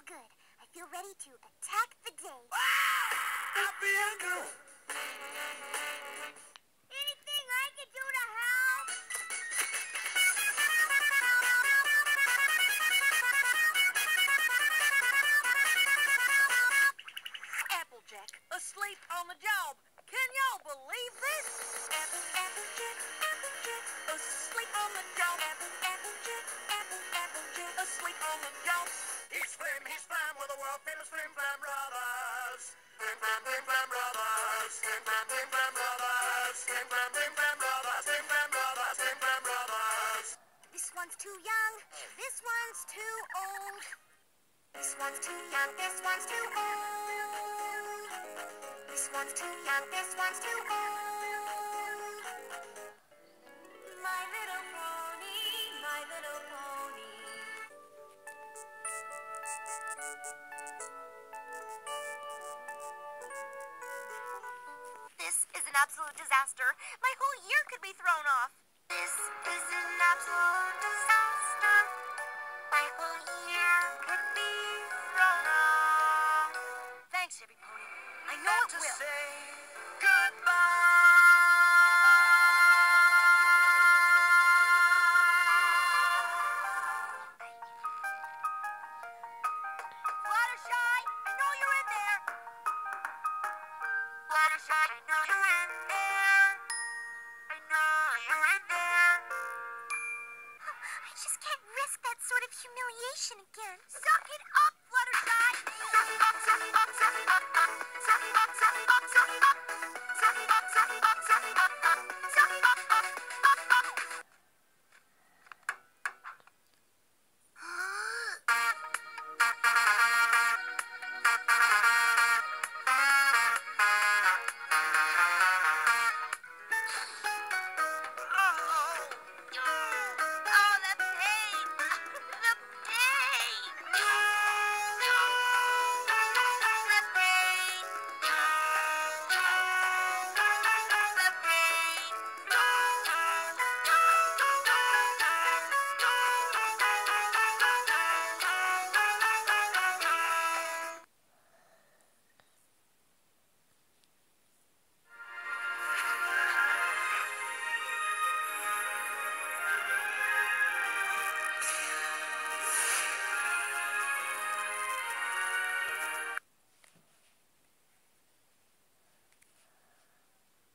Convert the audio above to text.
good. I feel ready to attack the day. I feel good. Anything I can do to help? Applejack, asleep on the job. Can y'all believe this? Applejack, asleep on the job. Applejack, asleep on the job. He's Flim with the world famous Flim Flam Brothers. Flim Flam Brothers. Flim Flam Brothers. Flim Flam Brothers. Flim Flam Brothers. Flim Flam Brothers. This one's too young. This one's too old. This one's too young. This one's too old. This one's too young. This one's too old. My little pony, my little pony. This is an absolute disaster. My whole year could be thrown off. This is an absolute disaster. My whole year could be thrown off. Thanks, Heavy Pony. I know it To will. say goodbye. Fluttershy, I know you're in there. Fluttershy, I know you're in there. I know you're in there. I just can't risk that sort of humiliation again. Suck